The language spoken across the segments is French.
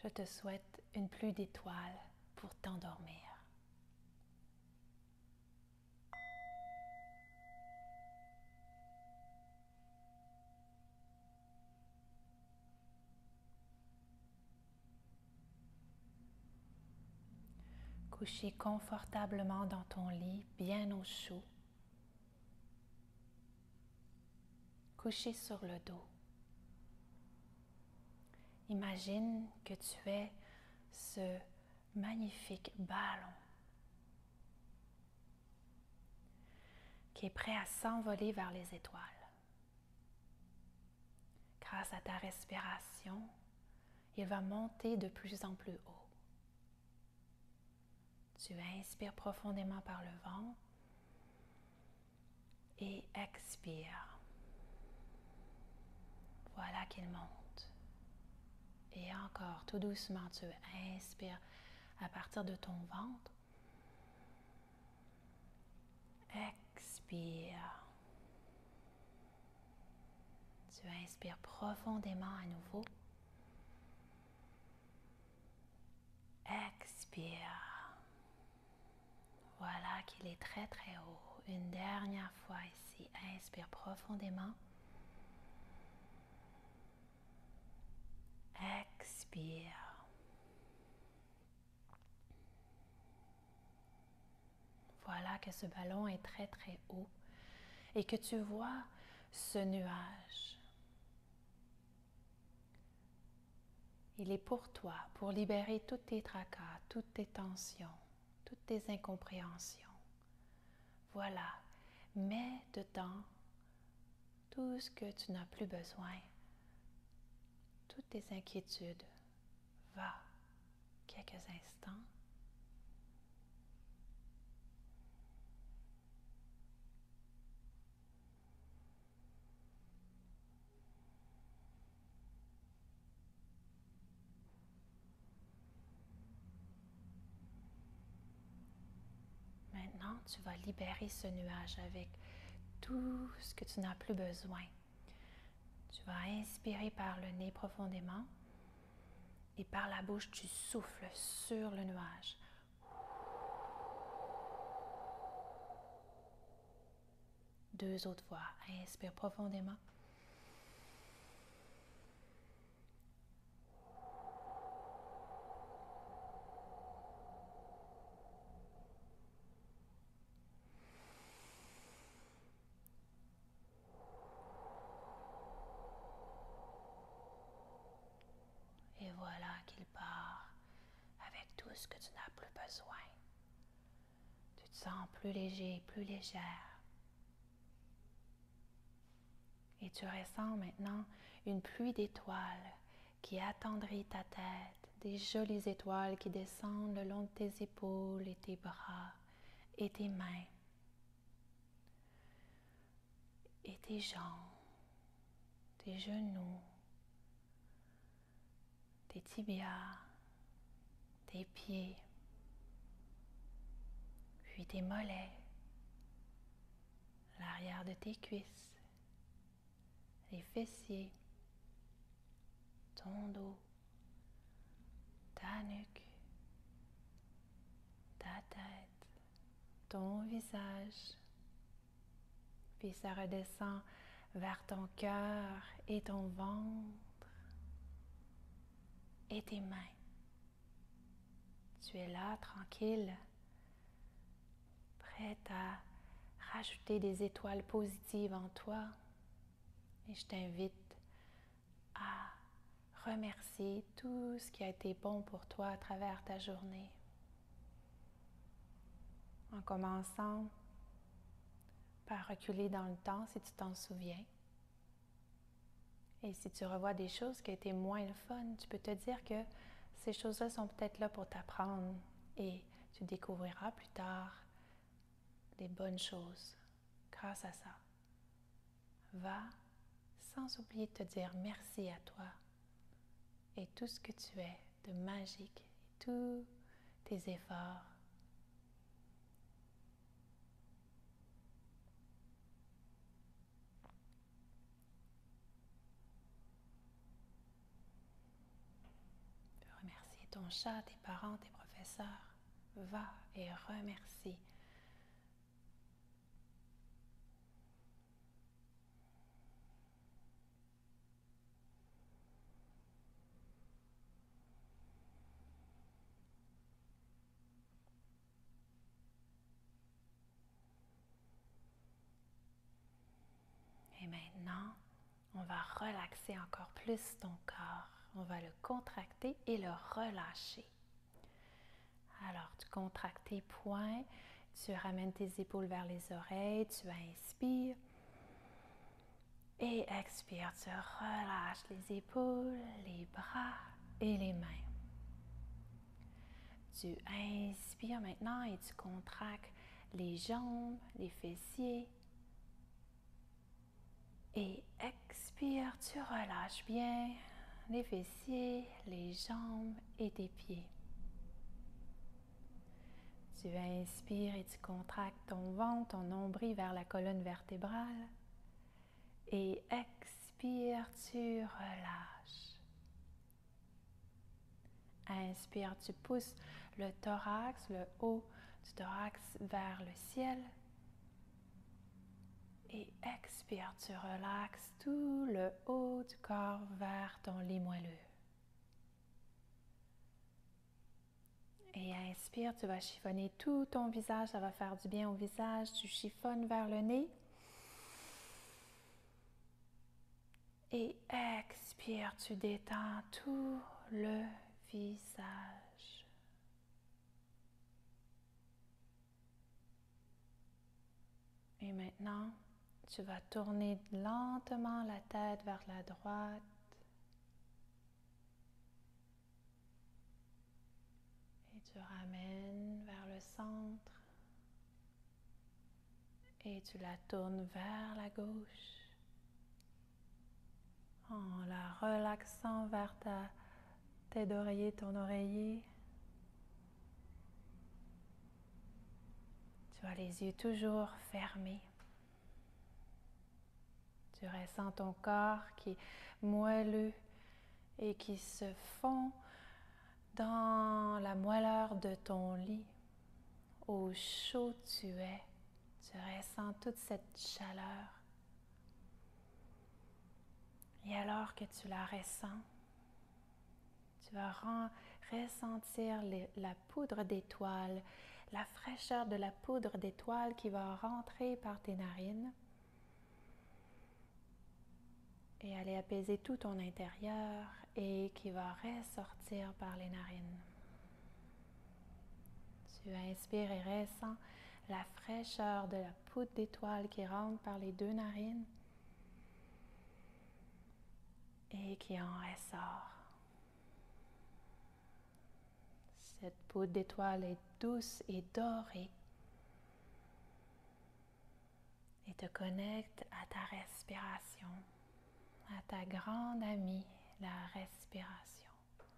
Je te souhaite une pluie d'étoiles pour t'endormir. Couché confortablement dans ton lit, bien au chaud. Couché sur le dos. Imagine que tu es ce magnifique ballon qui est prêt à s'envoler vers les étoiles. Grâce à ta respiration, il va monter de plus en plus haut. Tu inspires profondément par le ventre et expire. Voilà qu'il monte. Et encore, tout doucement, tu inspires à partir de ton ventre. Expire. Tu inspires profondément à nouveau. Expire. Voilà qu'il est très très haut. Une dernière fois ici. Inspire profondément. Expire. Voilà que ce ballon est très très haut et que tu vois ce nuage. Il est pour toi, pour libérer tous tes tracas, toutes tes tensions, toutes tes incompréhensions. Voilà, mets dedans tout ce que tu n'as plus besoin, toutes tes inquiétudes. Va quelques instants. Maintenant, tu vas libérer ce nuage avec tout ce que tu n'as plus besoin. Tu vas inspirer par le nez profondément et par la bouche, tu souffles sur le nuage. Deux autres fois. Inspire profondément. Et voilà qu'il part avec tout ce que tu n'as plus besoin. Tu te sens plus léger, plus légère. Et tu ressens maintenant une pluie d'étoiles qui attendrit ta tête, des jolies étoiles qui descendent le long de tes épaules et tes bras et tes mains et tes jambes, tes genoux, tes tibias, tes pieds, puis tes mollets, l'arrière de tes cuisses, les fessiers, ton dos, ta nuque, ta tête, ton visage, puis ça redescend vers ton cœur et ton ventre et tes mains. Tu es là, tranquille, prête à rajouter des étoiles positives en toi. Et je t'invite à remercier tout ce qui a été bon pour toi à travers ta journée. En commençant par reculer dans le temps si tu t'en souviens. Et si tu revois des choses qui étaient moins le fun, tu peux te dire que ces choses-là sont peut-être là pour t'apprendre et tu découvriras plus tard des bonnes choses grâce à ça. Va sans oublier de te dire merci à toi et tout ce que tu es de magique et tous tes efforts. Je remercie. ton chat, tes parents, tes professeurs. Va et remercie. Et maintenant, on va relaxer encore plus ton corps. On va le contracter et le relâcher. Alors, tu contractes tes poings, tu ramènes tes épaules vers les oreilles, tu inspires. Et expire, tu relâches les épaules, les bras et les mains. Tu inspires maintenant et tu contractes les jambes, les fessiers. Et expire, tu relâches bien les fessiers, les jambes et tes pieds. Tu inspires et tu contractes ton ventre, ton nombril vers la colonne vertébrale. Et expire, tu relâches. Inspire, tu pousses le thorax, le haut du thorax vers le ciel. Et expire, tu relaxes tout le haut du corps vers ton lit moelleux. Et inspire, tu vas chiffonner tout ton visage, ça va faire du bien au visage. Tu chiffonnes vers le nez. Et expire, tu détends tout le visage. Et maintenant, tu vas tourner lentement la tête vers la droite. Et tu ramènes vers le centre. Et tu la tournes vers la gauche. En la relaxant vers ta tête d'oreiller, ton oreiller. Tu as les yeux toujours fermés. Tu ressens ton corps qui est moelleux et qui se fond dans la moelleur de ton lit. Au chaud tu es. Tu ressens toute cette chaleur. Et alors que tu la ressens, tu vas ressentir la poudre d'étoile, la fraîcheur de la poudre d'étoile qui va rentrer par tes narines et aller apaiser tout ton intérieur et qui va ressortir par les narines. Tu inspires et ressens la fraîcheur de la poudre d'étoile qui rentre par les deux narines et qui en ressort. Cette poudre d'étoile est douce et dorée et te connecte à ta respiration, à ta grande amie, la respiration.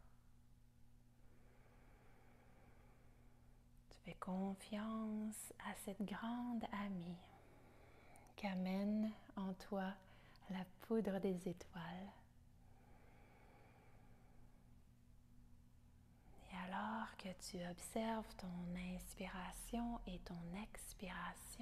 Tu fais confiance à cette grande amie qui amène en toi la poudre des étoiles. Et alors que tu observes ton inspiration et ton expiration,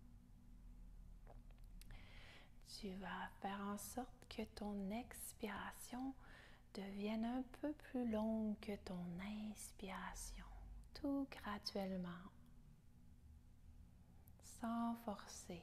tu vas faire en sorte que ton expiration devienne un peu plus longue que ton inspiration, tout graduellement, sans forcer.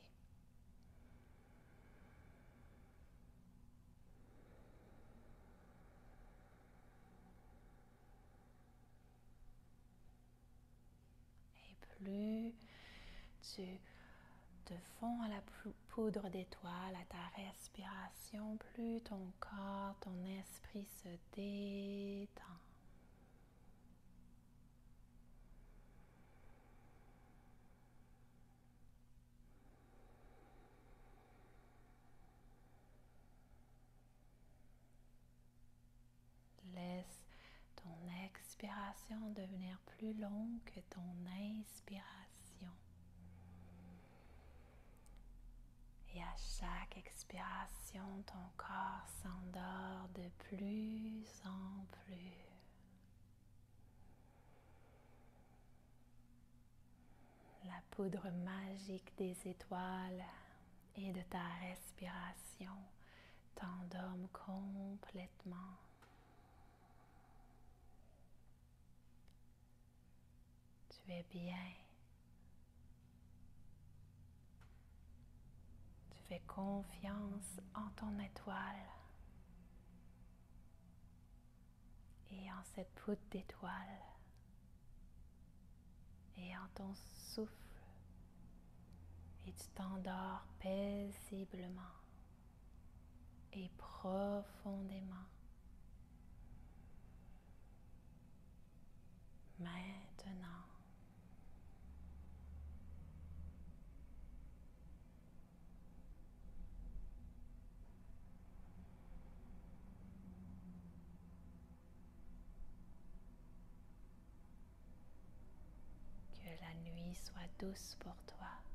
Et plus tu te fonds à la poudre d'étoile, à ta respiration, plus ton corps, ton esprit se détend. Laisse ton expiration devenir plus longue que ton inspiration. Et à chaque expiration, ton corps s'endort de plus en plus. poudre magique des étoiles et de ta respiration t'endorme complètement. Tu es bien. Tu fais confiance en ton étoile et en cette poudre d'étoiles et en ton souffle, et tu t'endors paisiblement et profondément. Maintenant, que la nuit soit douce pour toi.